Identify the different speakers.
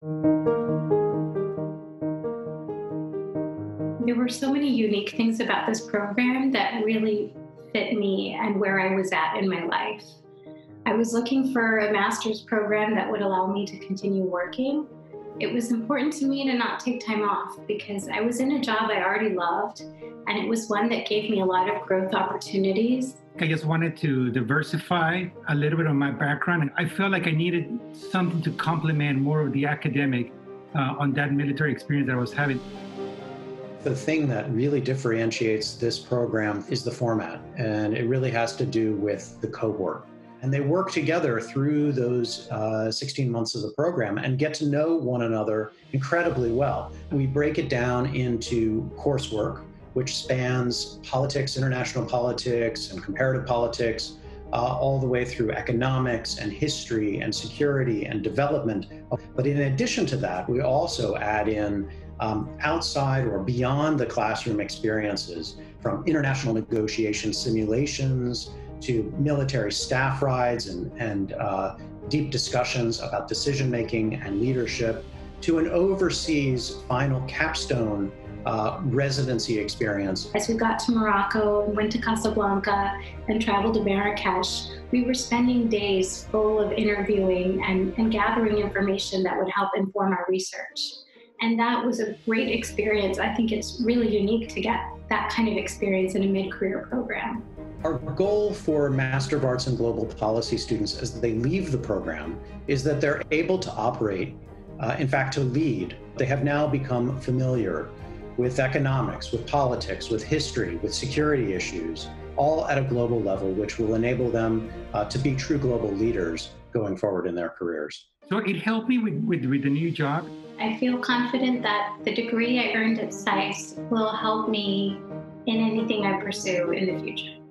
Speaker 1: There were so many unique things about this program that really fit me and where I was at in my life. I was looking for a master's program that would allow me to continue working. It was important to me to not take time off because I was in a job I already loved, and it was one that gave me a lot of growth opportunities.
Speaker 2: I just wanted to diversify a little bit of my background. I felt like I needed something to complement more of the academic on that military experience that I was having.
Speaker 3: The thing that really differentiates this program is the format, and it really has to do with the cohort. And they work together through those 16 months of the program and get to know one another incredibly well. We break it down into coursework, which spans politics, international politics, and comparative politics, all the way through economics and history and security and development. But in addition to that, we also add in outside or beyond the classroom experiences, from international negotiation simulations to military staff rides and deep discussions about decision-making and leadership, to an overseas final capstone residency experience.
Speaker 1: As we got to Morocco and went to Casablanca and traveled to Marrakesh, we were spending days full of interviewing and gathering information that would help inform our research. And that was a great experience. I think it's really unique to get that kind of experience in a mid-career program.
Speaker 3: Our goal for Master of Arts in Global Policy students as they leave the program is that they're able to operate, in fact, to lead. They have now become familiar with economics, with politics, with history, with security issues, all at a global level, which will enable them to be true global leaders going forward in their careers.
Speaker 2: So it helped me with the new job.
Speaker 1: I feel confident that the degree I earned at SAIS will help me in anything I pursue in the future.